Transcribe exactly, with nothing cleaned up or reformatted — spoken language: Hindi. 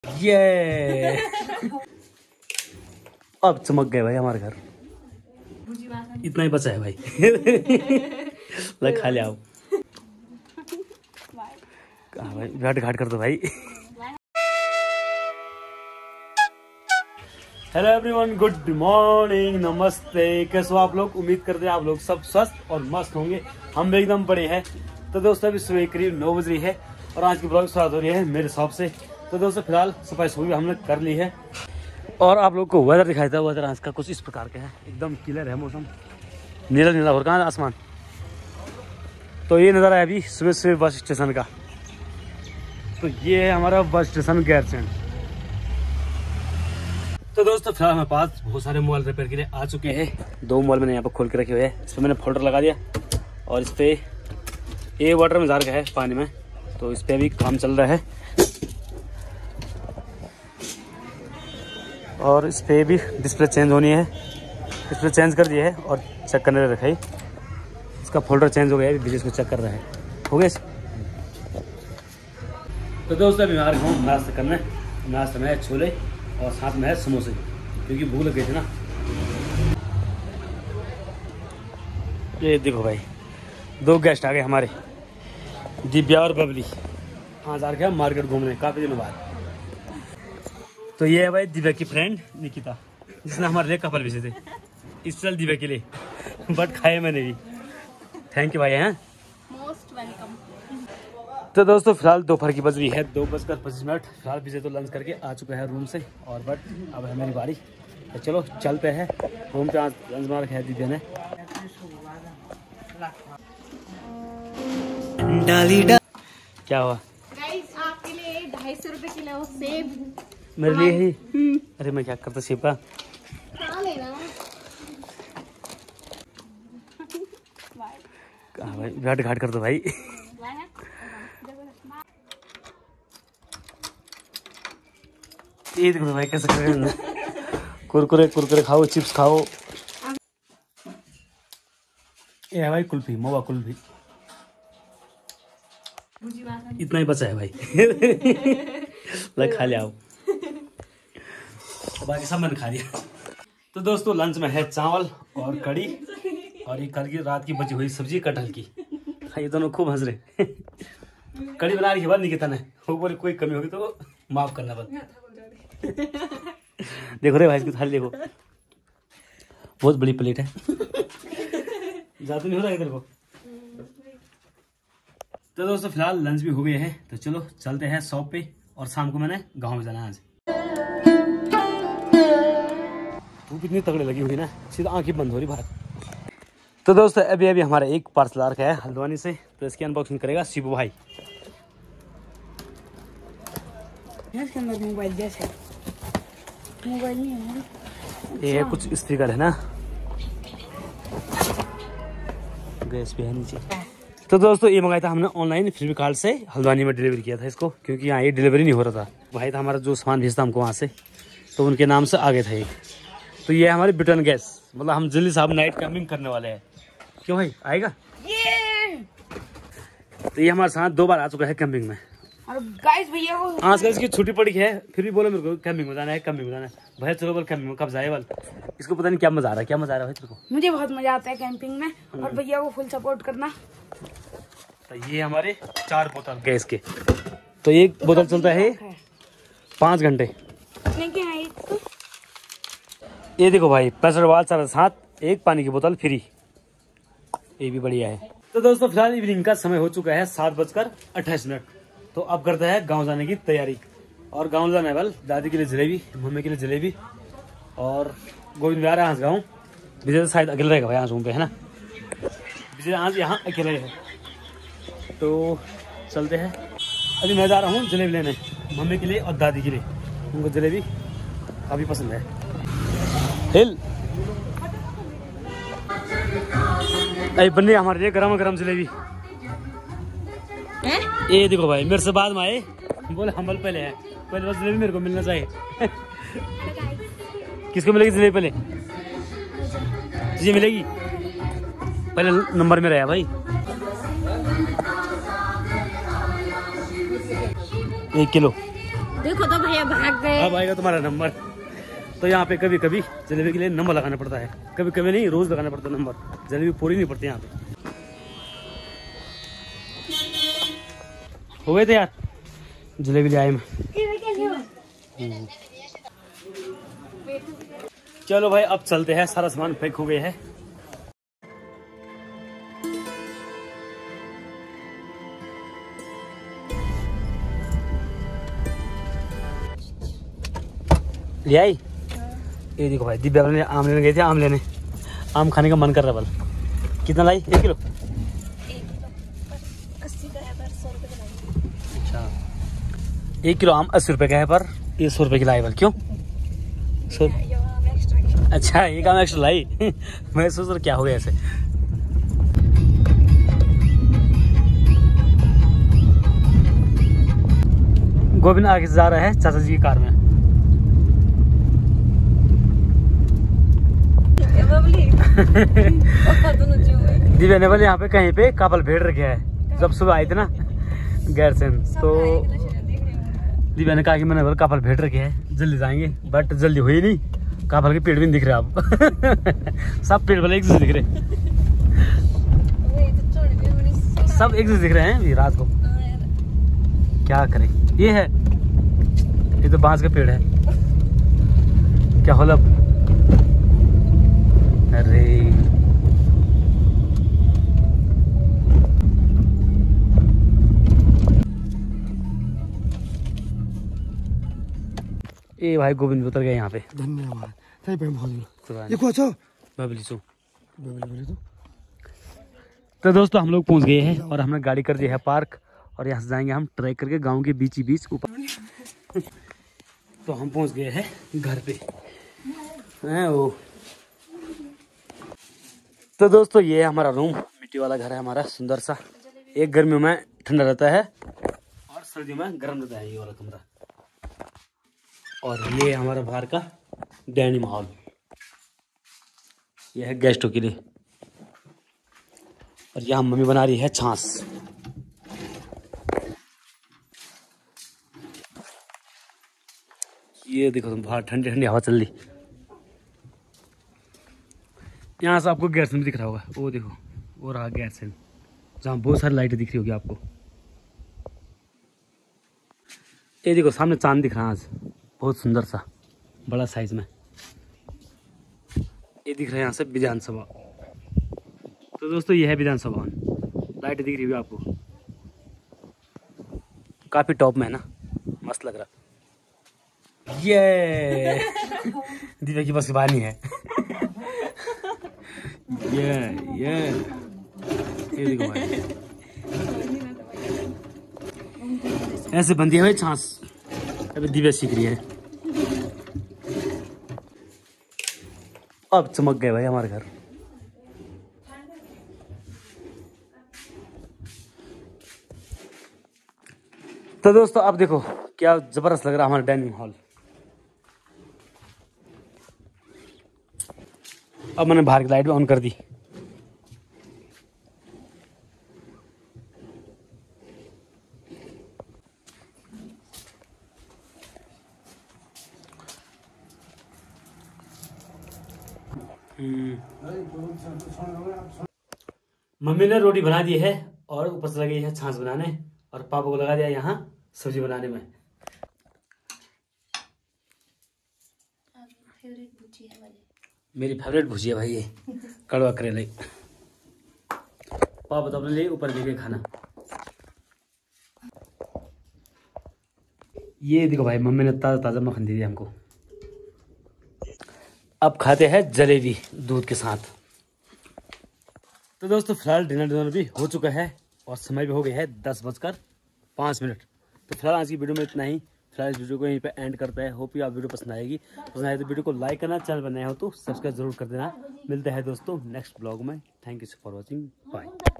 ये अब चमक गए भाई हमारे घर। इतना ही बचा है भाई। ले खा ले आओ। कहाँ भाई घाट घाट कर दो भाई। हेलो एवरीवन, गुड मॉर्निंग, नमस्ते। कैसे हो आप लोग? उम्मीद करते हैं आप लोग सब स्वस्थ और मस्त होंगे। हम भी एकदम बड़े हैं। तो दोस्तों अभी सुबह करीब नौ बज रही है और आज की ब्लॉग स्टार्ट हो रही है मेरे शॉप से। तो दोस्तों फिलहाल सफाई सुबह हमने कर ली है और आप लोग को वेदर दिखाई था। वेदर आज का कुछ इस प्रकार का है, एकदम क्लियर है मौसम, नीला नीला हो रहा है आसमान। तो ये नज़ारा है अभी सुबह सुबह बस स्टेशन का। तो ये है हमारा बस स्टेशन गैरसैंण। तो दोस्तों फिलहाल हमारे पास बहुत सारे मोबाइल रिपेयर के लिए आ चुके हैं। दो मोबाइल मैंने यहाँ पर खोल के रखे हुए हैं। इस पर मैंने फोल्डर लगा दिया और इस पर ये वाटर में जार का है पानी में, तो इस पर भी काम चल रहा है। और इस पर भी डिस्प्ले चेंज होनी है, डिस्प्ले चेंज कर दिया है और चेक करने रखा है। इसका फोल्डर चेंज हो गया है, बिजली इसको चेक कर रहा है। हो गया। तो दोस्तों अभी हमारे गाँव नाश्ता करना है। नाश्ता में है छोले और साथ में है समोसे, क्योंकि भूख लग गई थी ना। ये देखो भाई, दो गेस्ट आ गए हमारे, दिव्या और बबली। हाँ जा रखे मार्केट घूमने काफ़ी दिनों बाद। तो ये है भाई दिव्या की फ्रेंड निकिता, जिसने हमारे लिए कपल भेजे थे स्पेशल दिव्या के लिए, बट खाए मैंने भी। थैंक यू भाई। हैं मोस्ट वेलकम। तो दोस्तों फिलहाल दोपहर की बज रही है दो बजकर पच्चीस मिनट। फिलहाल विजय तो लंच करके आ चुका है रूम से, और बट अब है मेरी बारी। तो चलो चलते हैं रूम पे। आज लंच बना रखा है दिव्या ने। क्या हुआ? गाइस आपके लिए ढाई सौ रुपए किलो सेब। मेरे लिए ही? अरे मैं क्या करता सेब का। खा लेना। कहाँ भाई घाट घाट कर दो भाई। ये देखो भाई कैसे कर रहे हैं। कुरकुरे कुरकुरे खाओ, चिप्स खाओ। ये है भाई कुल्फी, मोवा कुल्फी। इतना ही बचा है भाई। ले खा ले आओ। बाकी सब मैंने खा लिया। तो दोस्तों लंच में है चावल और कड़ी और ये कल की रात की बची हुई सब्जी कटहल की। ये दोनों खूब हंस रहे। कड़ी बना रही है बाद निकिता ने, ऊपर कोई कमी होगी तो माफ करना बस। देखो रे भाई इसकी थाली देखो, बहुत बड़ी प्लेट है। ज्यादा नहीं हो रहा इधर को। तो दोस्तों फिलहाल लंच भी हो गया है, तो चलो चलते हैं शॉप पे। और शाम को मैंने गांव में जाना है आज। धूप इतनी तगड़ी लगी हुई ना, सीधा आंखें बंद हो रही बाहर। तो दोस्तों अभी अभी हमारा एक पार्सल आ रखा है हल्द्वानी से, तो इसकी अनबॉक्सिंग करेगा शिबू भाई। इसके अंदर मोबाइल जैसे मोबाइल नहीं है, ये है कुछ स्टिकर है ना, गैस पे है नीचे। तो दोस्तों ये मंगाया था हमने ऑनलाइन फ्लिपकार्ट से, हल्द्वानी में डिलीवरी किया था इसको, क्योंकि यहाँ ये डिलीवरी नहीं हो रहा था। भाई था हमारा जो सामान भेजता हमको वहाँ से, तो उनके नाम से आ गए थे। तो ये हमारी ब्रिटन गैस, मतलब हम जल्दी साहब नाइट कैंपिंग करने वाले हैं। क्यों भाई आएगा? ये तो ये हमारे साथ दो बार आ चुका है कैंपिंग में। और गाइस भैया को आज कल इसकी छुट्टी पड़ी है, फिर भी बोले मेरे को कैंपिंग में जाना है, कैंपिंग में जाना है। भाई चलो बोल कैंपिंग में कब जाए बोल। इसको पता नहीं क्या मजा आ रहा है, क्या मजा आ रहा है भाई तेरे को? मुझे बहुत मजा आता है कैंपिंग में, और भैया को फुल सपोर्ट करना। तो ये हमारे चार बोतल गैस के, तो एक बोतल चलता है पाँच घंटे। क्या है एक? ये देखो भाई प्रेशर वाल साढ़े सात, एक पानी की बोतल फ्री, ये भी बढ़िया है। तो दोस्तों फिलहाल इवनिंग का समय हो चुका है सात बजकर अट्ठाईस मिनट। तो अब करते हैं गांव जाने की तैयारी। और गांव जाने वाले दादी के लिए जलेबी, मम्मी के लिए जलेबी, और गोविंद आ रहा है आज गाँव। विजय तो शायद अकेले रहेगा भाई आज रूम पे, है ना? विजय आज यहाँ अकेले है। तो चलते हैं। अभी मैं जा रहा हूँ जलेबी लेने, मम्मी के लिए और दादी के लिए। उनको जलेबी काफ़ी पसंद है। हिल अरे बन्नी हमारे लिए गरम गरम जलेबी। ये देखो भाई मेरे से बाद में आए, बोले हम पहले है, पहले बस जलेबी मेरे को मिलना चाहिए। किसको मिलेगी जलेबी पहले? तुझे मिलेगी पहले, नंबर में रहा भाई। एक किलो देखो तो भैया भाग गए। अब आएगा तुम्हारा नंबर। तो यहाँ पे कभी कभी जलेबी के लिए नंबर लगाना पड़ता है, कभी कभी नहीं, रोज लगाना पड़ता है नंबर। जलेबी पूरी नहीं पड़ती यहाँ पे। हो गए थे यार जलेबी ले आए मैं। चलो भाई अब चलते हैं, सारा सामान पैक हो गया है। ले आई। ये देखो भाई दिव्या ने आम लेने गए थे, आम लेने, आम खाने का मन कर रहा है। बल कितना लाई? एक किलो। अच्छा एक किलो आम अस्सी रुपए का है, पर ये सौ रुपए की लाई। बल क्यों? सौ? अच्छा ये काम एक्स्ट्रा लाई। मैं सोच रहा क्या हो गया ऐसे। गोविंद आगे से जा रहा है चाचा जी की कार में। दिव्या ने बोले यहाँ पे कहीं पे कपल भेड़ रखे है। जब सुबह आई थी ना गैरसैन, तो दिव्या ने कहा कि मैंने बोला कपल भेड़ रखे है, जल्दी जाएंगे, बट जल्दी हुई नहीं। कपल के पेड़ भी नहीं दिख रहे अब। सब पेड़ वाले एक जैसे दिख रहे, सब एक जैसे दिख रहे हैं रात को। क्या करें? ये है, ये तो बांस का पेड़ है। क्या होला? अरे ए भाई गोविंद उतर गए यहाँ पे। धन्यवाद। देखो अच्छा बबली सो बबली तो तो दोस्तों हम लोग पहुँच गए हैं और हमने गाड़ी कर दी है पार्क, और यहाँ से जाएंगे हम ट्रैक करके गांव के बीच ही बीच ऊपर। तो हम पहुँच गए हैं घर पे हैं वो। तो दोस्तों ये है हमारा रूम, मिट्टी वाला घर है हमारा, सुंदर सा। एक गर्मियों में ठंडा रहता है और सर्दियों में गर्म रहता है ये वाला कमरा। और ये हमारा बाहर का डाइनिंग हॉल, ये है गेस्टों के लिए। और यहाँ मम्मी बना रही है छाछ। ये देखो तुम बाहर ठंडी ठंडी हवा चल रही। यहाँ से आपको गैरसैन भी दिख रहा होगा, वो देखो वो रहा गैरसैन, जहाँ बहुत सारी लाइटें दिख रही होगी आपको। ये देखो सामने चांद दिख रहा है आज, बहुत सुंदर सा बड़ा साइज में। ये दिख रहा है यहाँ से विधानसभा। तो दोस्तों ये है विधानसभा भवन, लाइट दिख रही होगी आपको, काफी टॉप में है ना, मस्त लग रहा। ये दिव्या की बस की बात नहीं है। ये ये ये देखो भाई ऐसे बनती है भाई छाछ। अभी दिव्या सीख रही है। अब चमक गए भाई हमारे घर। तो दोस्तों अब देखो क्या जबरदस्त लग रहा है हमारा डाइनिंग हॉल। अब मैंने बाहर की लाइट भी ऑन कर दी। मम्मी ने रोटी बना दी है और ऊपर से लगी है छाछ बनाने, और पापा को लगा दिया यहाँ सब्जी बनाने में। मेरी फेवरेट भुजिया भाई ये कड़वा करेले। पापा तो अपने लिए ऊपर लेके खाना। ये देखो भाई मम्मी ने ताजा ताजा मक्खन दे दिया हमको। अब खाते हैं जलेबी दूध के साथ। तो दोस्तों फिलहाल डिनर डिनर भी हो चुका है और समय भी हो गया है दस बजकर पाँच मिनट। तो फिलहाल आज की वीडियो में इतना ही। फिलहाल इस वीडियो को यहीं पे एंड करते हैं। होप यू आप वीडियो पसंद आएगी। पसंद आए तो वीडियो को लाइक करना, चैनल पर नया हो तो सब्सक्राइब जरूर कर देना। मिलते हैं दोस्तों नेक्स्ट ब्लॉग में। Thank you for watching, bye.